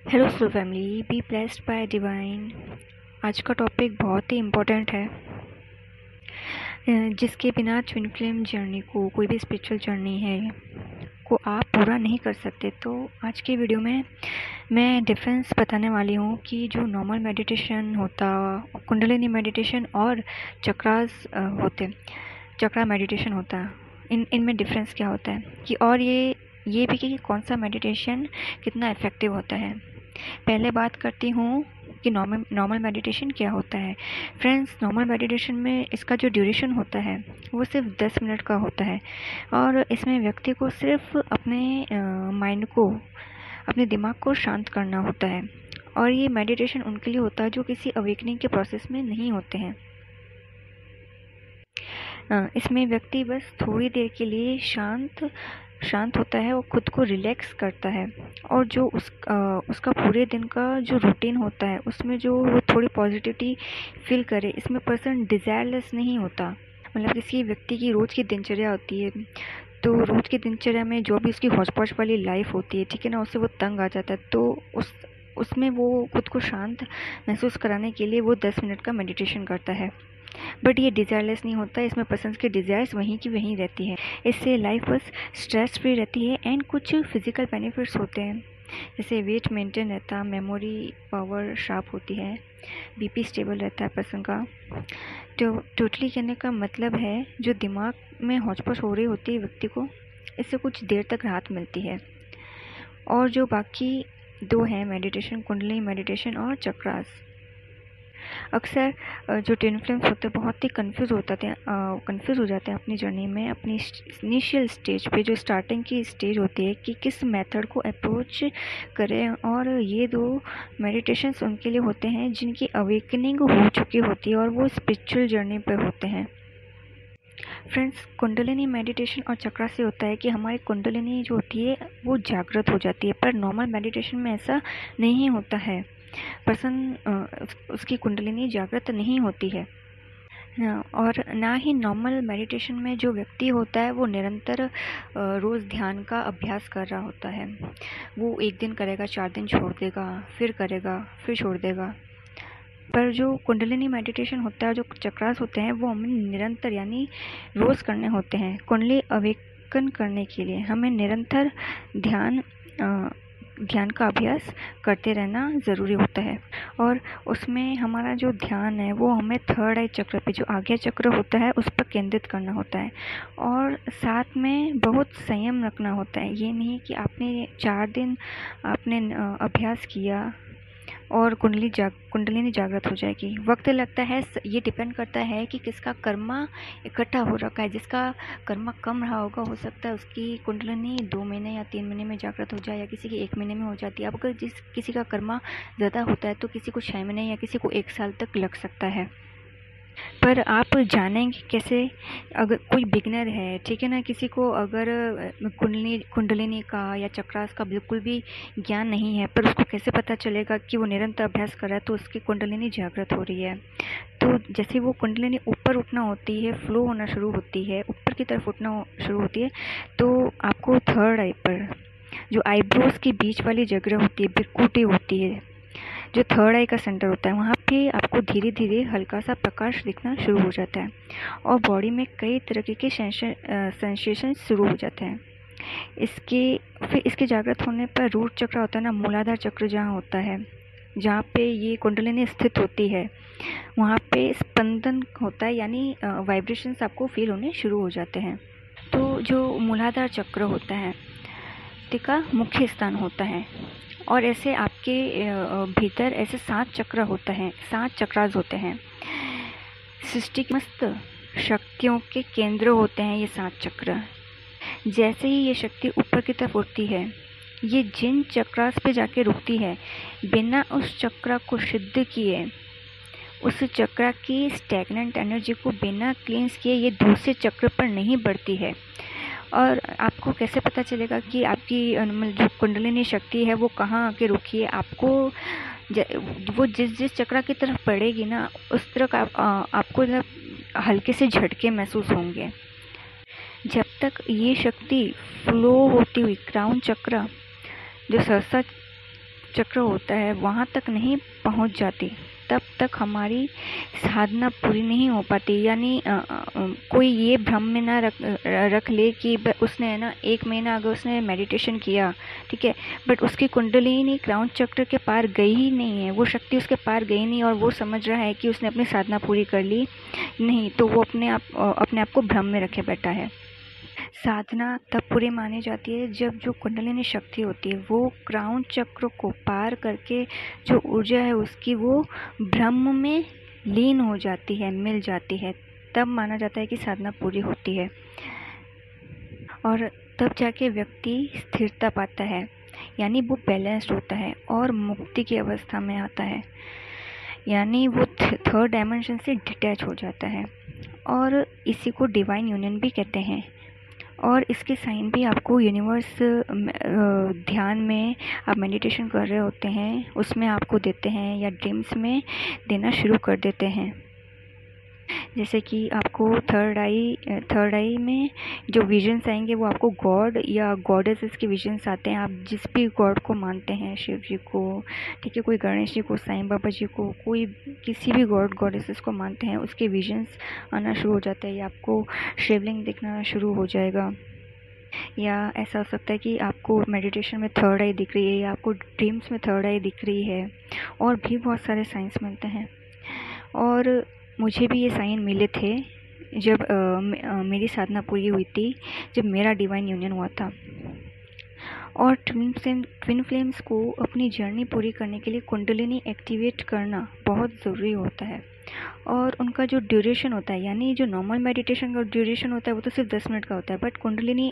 Hello soul family, be blessed by divine. आज का topic बहुत ही इम्पोर्टेंट है, जिसके बिना ट्विन फ्लेम जर्नी को, कोई भी स्पिरिचुअल जर्नी है, को आप पूरा नहीं कर सकते। तो आज की वीडियो में मैं डिफरेंस बताने वाली हूँ कि जो नॉर्मल मेडिटेशन होता, कुंडलिनी मेडिटेशन और चक्रास होते, चक्रा मेडिटेशन होता, इनमें डिफरेंस क्या होता है कि, और ये भी कि कौन सा मेडिटेशन कितना इफ़ेक्टिव होता है। पहले बात करती हूँ कि नॉर्मल मेडिटेशन क्या होता है। फ्रेंड्स, नॉर्मल मेडिटेशन में इसका जो ड्यूरेशन होता है वो सिर्फ 10 मिनट का होता है, और इसमें व्यक्ति को सिर्फ अपने माइंड को, अपने दिमाग को शांत करना होता है। और ये मेडिटेशन उनके लिए होता है जो किसी अवेकनिंग के प्रोसेस में नहीं होते हैं। इसमें व्यक्ति बस थोड़ी देर के लिए शांत होता है और खुद को रिलैक्स करता है, और जो उसका पूरे दिन का जो रूटीन होता है उसमें जो वो थोड़ी पॉजिटिविटी फील करे। इसमें पर्सन डिज़ायरलेस नहीं होता। मतलब किसी व्यक्ति की रोज़ की दिनचर्या होती है, तो रोज़ की दिनचर्या में जो भी उसकी हौच-पौच वाली लाइफ होती है, ठीक है ना, उससे वो तंग आ जाता है। तो उसमें वो खुद को शांत महसूस कराने के लिए वो 10 मिनट का मेडिटेशन करता है। बट ये डिज़ायरलेस नहीं होता, इसमें पर्सन की डिज़ायर्स वहीं की वहीं रहती है। इससे लाइफ बस स्ट्रेस फ्री रहती है, एंड कुछ फिजिकल बेनिफिट्स होते हैं, जैसे वेट मेंटेन रहता है, मेमोरी पावर शार्प होती है, बीपी स्टेबल रहता है पर्सन का। तो टोटली कहने का मतलब है, जो दिमाग में हौच-पौच हो रही होती है व्यक्ति को, इससे कुछ देर तक राहत मिलती है। और जो बाकी दो हैं मेडिटेशन, कुंडलिनी मेडिटेशन और चक्रास, अक्सर जो ट्विन फ्लेम्स होते हैं बहुत ही कंफ्यूज हो जाते हैं अपनी जर्नी में, अपनी इनिशियल स्टेज पे, जो स्टार्टिंग की स्टेज होती है कि किस मेथड को अप्रोच करें। और ये दो मेडिटेशंस उनके लिए होते हैं जिनकी अवेकनिंग हो चुकी होती है और वो स्पिरिचुअल जर्नी पे होते हैं। फ्रेंड्स, कुंडलिनी मेडिटेशन और चक्रा से होता है कि हमारी कुंडलिनी जो होती है वो जागृत हो जाती है, पर नॉर्मल मेडिटेशन में ऐसा नहीं होता है। पर्सन उसकी कुंडलिनी जागृत नहीं होती है। और ना ही नॉर्मल मेडिटेशन में जो व्यक्ति होता है वो निरंतर रोज़ ध्यान का अभ्यास कर रहा होता है। वो एक दिन करेगा, 4 दिन छोड़ देगा, फिर करेगा, फिर छोड़ देगा। पर जो कुंडलिनी मेडिटेशन होता है, जो चक्रास होते हैं, वो हमें निरंतर यानी रोज़ करने होते हैं। कुंडली अवेकन करने के लिए हमें निरंतर ध्यान का अभ्यास करते रहना ज़रूरी होता है। और उसमें हमारा जो ध्यान है वो हमें थर्ड आई चक्र पे, जो आज्ञा चक्र होता है, उस पर केंद्रित करना होता है। और साथ में बहुत संयम रखना होता है। ये नहीं कि आपने 4 दिन आपने अभ्यास किया और कुंडलिनी जागृत हो जाएगी। वक्त लगता है, ये डिपेंड करता है कि किसका कर्मा इकट्ठा हो रखा है। जिसका कर्मा कम रहा होगा, हो सकता है उसकी कुंडलिनी 2 महीने या 3 महीने में जागृत हो जाए, या किसी की 1 महीने में हो जाती है। अब अगर किसी का कर्मा ज़्यादा होता है तो किसी को 6 महीने या किसी को 1 साल तक लग सकता है। पर आप जानेंगे कैसे? अगर कोई बिगनर है, ठीक है ना, किसी को अगर कुंडलिनी का या चक्रास का बिल्कुल भी ज्ञान नहीं है, पर उसको कैसे पता चलेगा कि वो निरंतर अभ्यास कर रहा है तो उसकी कुंडलिनी जागृत हो रही है। तो जैसे वो कुंडलिनी ऊपर उठना होती है, फ्लो होना शुरू होती है, ऊपर की तरफ उठना शुरू होती है, तो आपको थर्ड आई पर, जो आईब्रोज के बीच वाली जगह होती है, बिरकुटी होती है, जो थर्ड आई का सेंटर होता है, वहाँ पे आपको धीरे धीरे हल्का सा प्रकाश दिखना शुरू हो जाता है, और बॉडी में कई तरह के सेंसेशन शुरू हो जाते हैं। इसके जागृत होने पर रूट चक्र होता है ना, मूलाधार चक्र जहाँ होता है, जहाँ पे ये कुंडलिनी स्थित होती है, वहाँ पे स्पंदन होता है, यानी वाइब्रेशंस आपको फील होने शुरू हो जाते हैं। तो जो मूलाधार चक्र होता है, का मुख्य स्थान होता है, और ऐसे आपके भीतर ऐसे 7 चक्र होता है, 7 चक्रास होते हैं। सृष्टि की मस्त शक्तियों के केंद्र होते हैं ये 7 चक्र। जैसे ही ये शक्ति ऊपर की तरफ उठती है, ये जिन चक्रास पे जाके रुकती है, बिना उस चक्र को शुद्ध किए, उस चक्र की स्टैग्नेंट एनर्जी को बिना क्लींस किए, ये दूसरे चक्र पर नहीं बढ़ती है। और आपको कैसे पता चलेगा कि आपकी जो कुंडलिनी शक्ति है वो कहाँ आके रुकी है? आपको वो जिस चक्र की तरफ पड़ेगी ना, उस तरफ आपको हल्के से झटके महसूस होंगे। जब तक ये शक्ति फ्लो होती हुई क्राउन चक्र, जो सहसा चक्र होता है वहाँ तक नहीं पहुँच जाती, तब तक हमारी साधना पूरी नहीं हो पाती। यानी कोई ये भ्रम में ना रख ले कि उसने है ना 1 महीना अगर उसने मेडिटेशन किया, ठीक है, बट उसकी कुंडलिनी क्राउन चक्र के पार गई ही नहीं है, वो शक्ति उसके पार गई नहीं और वो समझ रहा है कि उसने अपनी साधना पूरी कर ली। नहीं, तो वो अपने आप को भ्रम में रखे बैठा है। साधना तब पूरी मानी जाती है जब जो कुंडलिनी शक्ति होती है वो क्राउन चक्र को पार करके जो ऊर्जा है उसकी वो ब्रह्म में लीन हो जाती है, मिल जाती है, तब माना जाता है कि साधना पूरी होती है। और तब जाके व्यक्ति स्थिरता पाता है, यानी वो बैलेंस्ड होता है और मुक्ति की अवस्था में आता है, यानी वो थर्ड डायमेंशन से डिटैच हो जाता है। और इसी को डिवाइन यूनियन भी कहते हैं। और इसके साइन भी आपको यूनिवर्स ध्यान में आप मेडिटेशन कर रहे होते हैं उसमें आपको देते हैं या ड्रीम्स में देना शुरू कर देते हैं। जैसे कि आपको थर्ड आई में जो विजन्स आएंगे वो आपको गॉड या गॉडेसेस के विजन्स आते हैं। आप जिस भी गॉड को मानते हैं, शिव जी को, ठीक है, कोई गणेश जी को, साईं बाबा जी को, कोई किसी भी गॉड गॉडेसेस को मानते हैं, उसके विजन्स आना शुरू हो जाते हैं या आपको शिवलिंग दिखना शुरू हो जाएगा। या ऐसा हो सकता है कि आपको मेडिटेशन में थर्ड आई दिख रही है या आपको ड्रीम्स में थर्ड आई दिख रही है। और भी बहुत सारे साइंस मिलते हैं। और मुझे भी ये साइन मिले थे जब मेरी साधना पूरी हुई थी, जब मेरा डिवाइन यूनियन हुआ था। और ट्विन फ्लेम्स को अपनी जर्नी पूरी करने के लिए कुंडलिनी एक्टिवेट करना बहुत ज़रूरी होता है। और उनका जो ड्यूरेशन होता है, यानी जो नॉर्मल मेडिटेशन का ड्यूरेशन होता है वो तो सिर्फ 10 मिनट का होता है, बट कुंडलिनी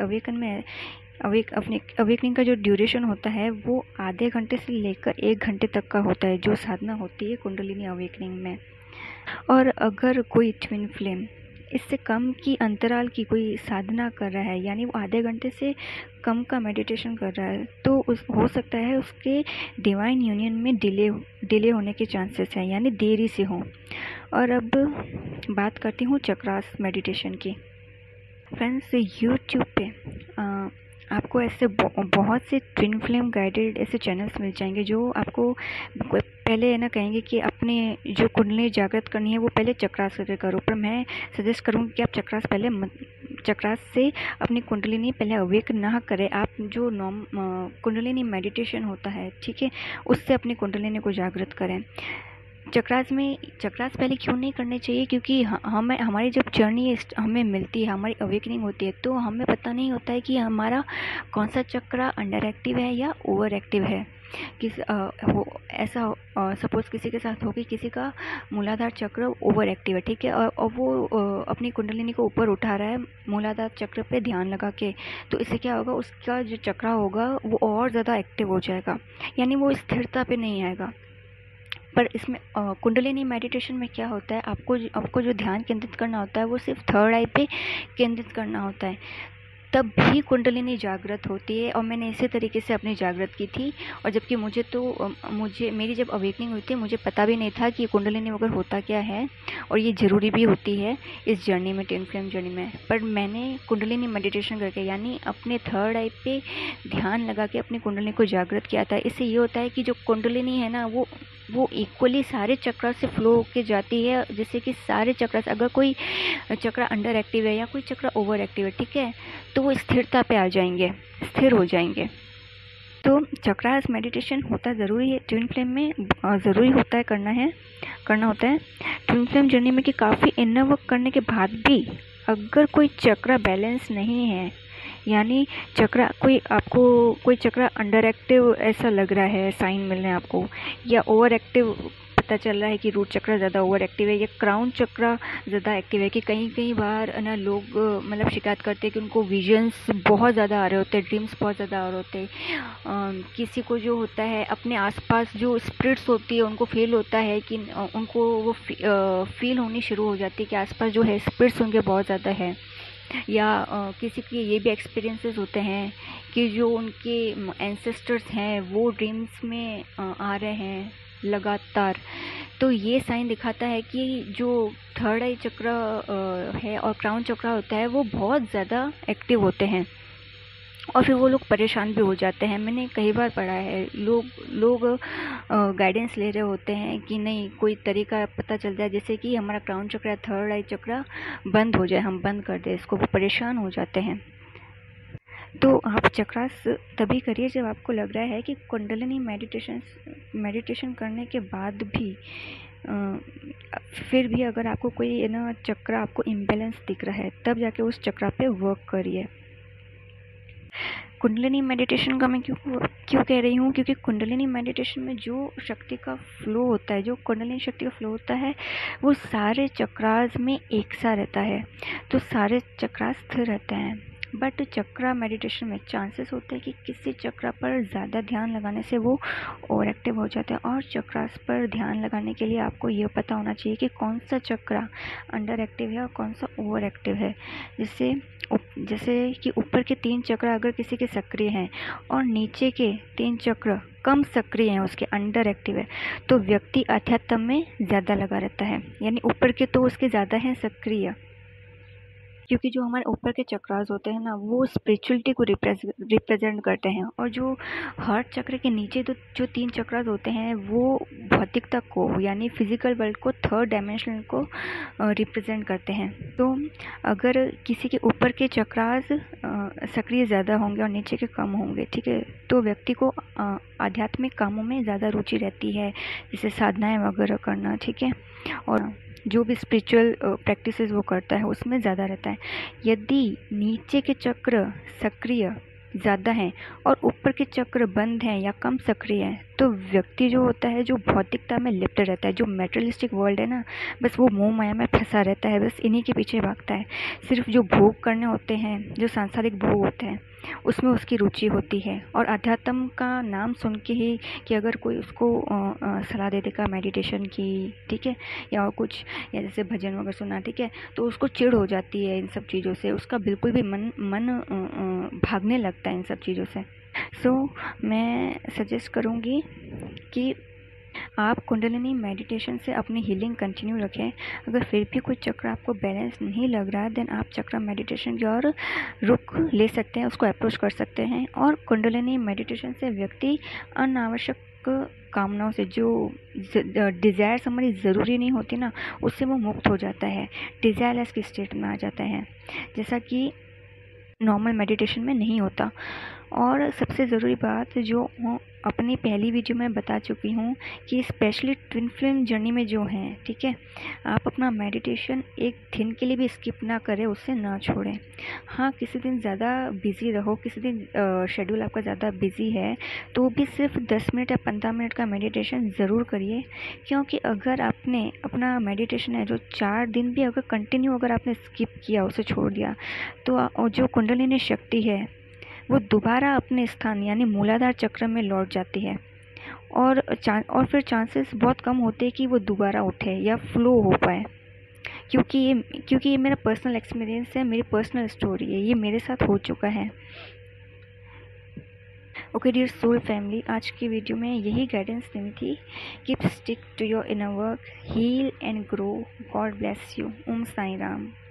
अवेकनिंग का जो ड्यूरेशन होता है वो आधे घंटे से लेकर 1 घंटे तक का होता है, जो साधना होती है कुंडलिनी अवेकनिंग में। और अगर कोई ट्विन फ्लेम इससे कम की अंतराल की कोई साधना कर रहा है, यानी वो आधे घंटे से कम का मेडिटेशन कर रहा है, तो हो सकता है उसके डिवाइन यूनियन में डिले होने के चांसेस हैं, यानी देरी से हो। और अब बात करती हूँ चक्रास मेडिटेशन की। फ्रेंड्स, यूट्यूब पे आपको ऐसे बहुत से ट्विन फ्लेम गाइडेड ऐसे चैनल्स मिल जाएंगे जो आपको पहले है ना कहेंगे कि अपने जो कुंडली जागृत करनी है वो पहले चक्रास करके करो। पर मैं सजेस्ट करूँगी कि आप चक्रास से अपनी कुंडलिनी पहले अवेक ना करें। आप जो कुंडलिनी मेडिटेशन होता है, ठीक है, उससे अपनी कुंडलिनी को जागृत करें। चक्रास पहले क्यों नहीं करने चाहिए? क्योंकि हमारी जब जर्नी हमें मिलती है, हमारी अवेकनिंग होती है, तो हमें पता नहीं होता है कि हमारा कौन सा चक्र अंडर एक्टिव है या ओवर एक्टिव है। ऐसा सपोज़ किसी के साथ हो कि किसी का मूलाधार चक्र ओवर एक्टिव है, ठीक है, और वो अपनी कुंडलिनी को ऊपर उठा रहा है मूलाधार चक्र पे ध्यान लगा के, तो इससे क्या होगा, उसका जो चक्र होगा वो और ज़्यादा एक्टिव हो जाएगा, यानी वो स्थिरता पे नहीं आएगा। पर इसमें कुंडलिनी मेडिटेशन में क्या होता है, आपको जो ध्यान केंद्रित करना होता है वो सिर्फ थर्ड आई पे केंद्रित करना होता है, तब भी कुंडलिनी जागृत होती है। और मैंने इसी तरीके से अपनी जागृत की थी। और जबकि मेरी जब अवेकनिंग हुई थी मुझे पता भी नहीं था कि कुंडलिनी वगैरह होता क्या है और ये ज़रूरी भी होती है इस जर्नी में, ट्विन फ्लेम जर्नी में। पर मैंने कुंडलिनी मेडिटेशन करके, यानी अपने थर्ड आई पे ध्यान लगा के अपनी कुंडलिनी को जागृत किया था। इससे ये होता है कि जो कुंडलिनी है ना वो इक्वली सारे चक्र से फ्लो होके जाती है, जिससे कि सारे चक्र से, अगर कोई चक्र अंडर एक्टिव है या कोई चक्र ओवर एक्टिव है, ठीक है, तो वो स्थिरता पे आ जाएंगे, स्थिर हो जाएंगे। तो चक्रास मेडिटेशन होता ज़रूरी है ट्विन फ्लेम में, ज़रूरी होता है करना होता है ट्विन फ्लेम जर्नी में। कि काफ़ी इनर वर्क करने के बाद भी अगर कोई चक्र बैलेंस नहीं है, यानी आपको कोई चक्र अंडर एक्टिव ऐसा लग रहा है, साइन मिल रहे हैं आपको, या ओवर एक्टिव पता चल रहा है कि रूट चक्र ज़्यादा ओवर एक्टिव है या क्राउन चक्र ज़्यादा एक्टिव है, कि कई बार ना लोग मतलब शिकायत करते हैं कि उनको विजन्स बहुत ज़्यादा आ रहे होते हैं, ड्रीम्स बहुत ज़्यादा आ रहे होते हैं। किसी को जो होता है अपने आसपास जो स्पिरिट्स होती है उनको फील होता है कि उनको वो फील होनी शुरू हो जाती है कि आसपास जो है स्पिरिट्स उनके बहुत ज़्यादा है। या किसी के ये भी एक्सपीरियंसेस होते हैं कि जो उनके एंसेस्टर्स हैं वो ड्रीम्स में आ रहे हैं लगातार। तो ये साइन दिखाता है कि जो थर्ड आई चक्र है और क्राउन चक्र होता है वो बहुत ज़्यादा एक्टिव होते हैं। और फिर वो लोग परेशान भी हो जाते हैं। मैंने कई बार पढ़ा है, लोग लोग गाइडेंस ले रहे होते हैं कि नहीं कोई तरीका पता चल जाए, जैसे कि हमारा क्राउन चक्र या थर्ड आई चक्र बंद हो जाए, हम बंद कर दें इसको, वो परेशान हो जाते हैं। तो आप चक्रास तभी करिए जब आपको लग रहा है कि कुंडलिनी मेडिटेशन करने के बाद भी फिर भी अगर आपको कोई ना चक्र आपको इम्बैलेंस दिख रहा है, तब जाके उस चक्र पे वर्क करिए। कुंडलिनी मेडिटेशन का मैं क्यों कह रही हूँ, क्योंकि कुंडलिनी मेडिटेशन में जो शक्ति का फ्लो होता है, जो कुंडलिनी शक्ति का फ्लो होता है, वो सारे चक्रास में एक सा रहता है, तो सारे चक्रास स्थिर रहते हैं। बट चक्रा मेडिटेशन में चांसेस होते हैं कि किसी चक्र पर ज़्यादा ध्यान लगाने से वो ओवर एक्टिव हो जाते हैं, और चक्रास पर ध्यान लगाने के लिए आपको ये पता होना चाहिए कि कौन सा चक्र अंडर एक्टिव है और कौन सा ओवर एक्टिव है। जैसे कि ऊपर के 3 चक्र अगर किसी के सक्रिय हैं और नीचे के 3 चक्र कम सक्रिय हैं, उसके अंडर एक्टिव है, तो व्यक्ति अध्यात्म में ज़्यादा लगा रहता है। यानी ऊपर के तो उसके ज़्यादा हैं सक्रिय, क्योंकि जो हमारे ऊपर के चक्रास होते हैं ना, वो स्पिरिचुअलिटी को रिप्रेजेंट करते हैं, और जो हार्ट चक्र के नीचे तो जो 3 चक्रास होते हैं वो भौतिकता को, यानी फिजिकल वर्ल्ड को, थर्ड डायमेंशन को रिप्रेजेंट करते हैं। तो अगर किसी के ऊपर के चक्रास सक्रिय ज़्यादा होंगे और नीचे के कम होंगे, ठीक है, तो व्यक्ति को आध्यात्मिक कामों में ज़्यादा रुचि रहती है, जैसे साधनाएं वगैरह करना, ठीक है, और जो भी स्पिरिचुअल प्रैक्टिसेस वो करता है उसमें ज़्यादा रहता है। यदि नीचे के चक्र सक्रिय ज़्यादा हैं और ऊपर के चक्र बंद हैं या कम सक्रिय हैं, तो व्यक्ति जो होता है जो भौतिकता में लिप्त रहता है, जो मेटेरियलिस्टिक वर्ल्ड है ना, बस वो मोह माया में फंसा रहता है, बस इन्हीं के पीछे भागता है। सिर्फ जो भोग करने होते हैं, जो सांसारिक भोग होते हैं, उसमें उसकी रुचि होती है। और अध्यात्म का नाम सुन के ही कि अगर कोई उसको सलाह दे देगा मेडिटेशन की, ठीक है, या और कुछ, या जैसे भजन वगैरह सुना, ठीक है, तो उसको चिढ़ हो जाती है इन सब चीज़ों से, उसका बिल्कुल भी मन भागने लगता है इन सब चीज़ों से। सो मैं सजेस्ट करूँगी कि आप कुंडलिनी मेडिटेशन से अपनी हीलिंग कंटिन्यू रखें। अगर फिर भी कोई चक्र आपको बैलेंस नहीं लग रहा है, देन आप चक्र मेडिटेशन की ओर रुख ले सकते हैं, उसको अप्रोच कर सकते हैं। और कुंडलिनी मेडिटेशन से व्यक्ति अनावश्यक कामनाओं से, जो डिज़ायर्स हमारी ज़रूरी नहीं होती ना, उससे वो मुक्त हो जाता है, डिज़ायरलेस की स्टेट में आ जाता है, जैसा कि नॉर्मल मेडिटेशन में नहीं होता। और सबसे ज़रूरी बात जो अपनी पहली वीडियो में बता चुकी हूँ कि स्पेशली ट्विन फ्लेम जर्नी में जो हैं, ठीक है, आप अपना मेडिटेशन एक दिन के लिए भी स्किप ना करें, उससे ना छोड़ें। हाँ, किसी दिन ज़्यादा बिज़ी रहो, किसी दिन शेड्यूल आपका ज़्यादा बिज़ी है, तो भी सिर्फ 10 मिनट या 15 मिनट का मेडिटेशन ज़रूर करिए। क्योंकि अगर आपने अपना मेडिटेशन है जो 4 दिन भी अगर कंटिन्यू अगर आपने स्किप किया, उसे छोड़ दिया, तो जो कुंडलिनी शक्ति है वो दोबारा अपने स्थान यानी मूलाधार चक्र में लौट जाती है, और फिर चांसेस बहुत कम होते हैं कि वो दोबारा उठे या फ्लो हो पाए। क्योंकि ये मेरा पर्सनल एक्सपीरियंस है, मेरी पर्सनल स्टोरी है, ये मेरे साथ हो चुका है। ओके डियर सोल फैमिली, आज की वीडियो में यही गाइडेंस देनी थी। Keep stick to your inner work, heal and grow. God bless you. Om Sai Ram.